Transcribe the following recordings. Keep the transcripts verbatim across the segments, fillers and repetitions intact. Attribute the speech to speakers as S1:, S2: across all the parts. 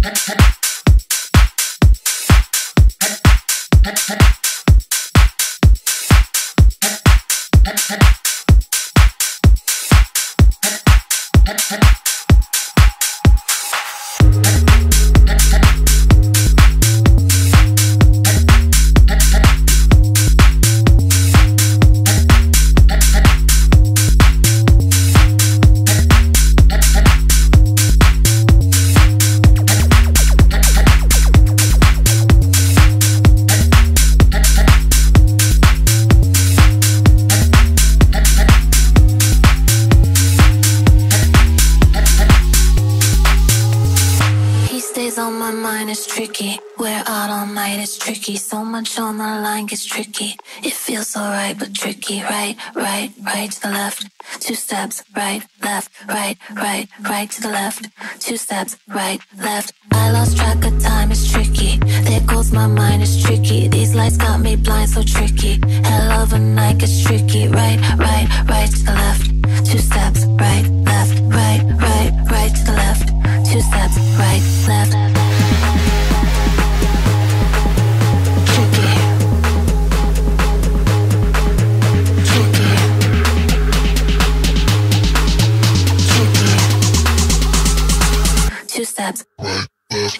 S1: On the line gets tricky. It feels alright, but tricky. Right, right, right to the left. Two steps, right, left, right, right, right to the left. Two steps, right, left. I lost track of time, it's tricky. There goes my mind, it's tricky. These lights got me blind, so tricky. Hell of a night gets tricky. Right, right, right to the left. Two steps, right, left, right, right, right to the left. Two steps, right, left. Two steps. Right, left.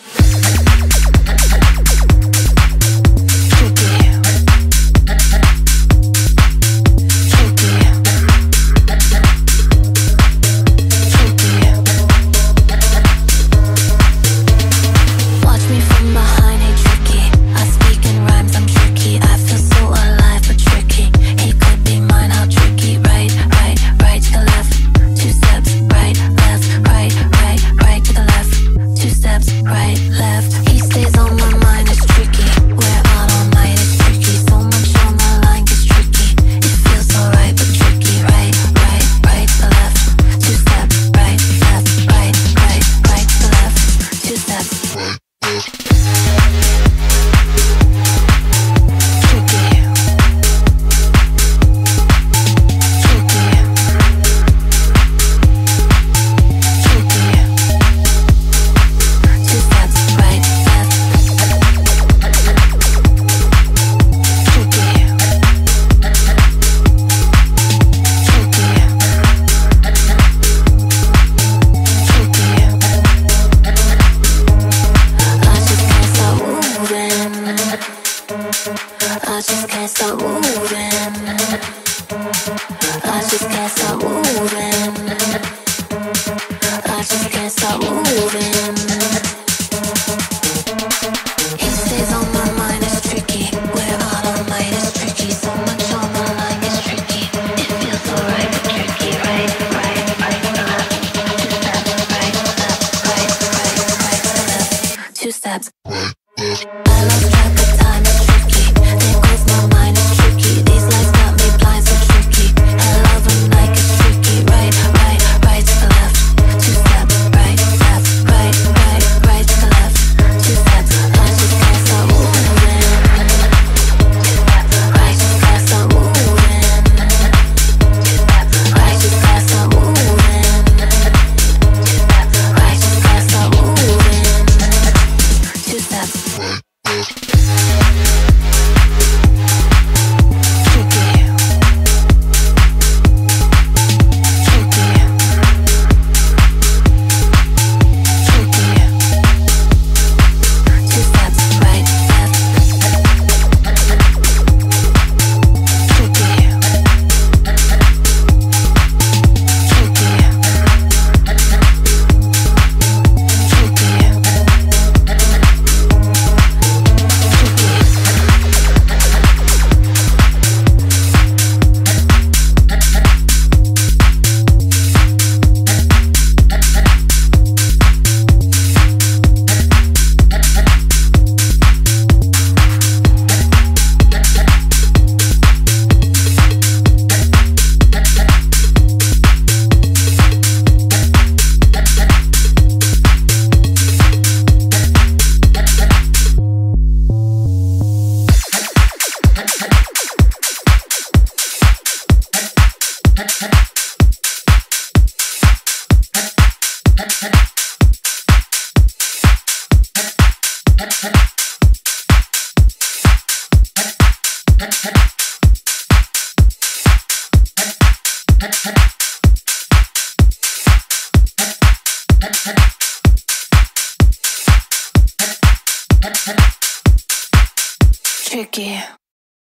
S1: Tricky.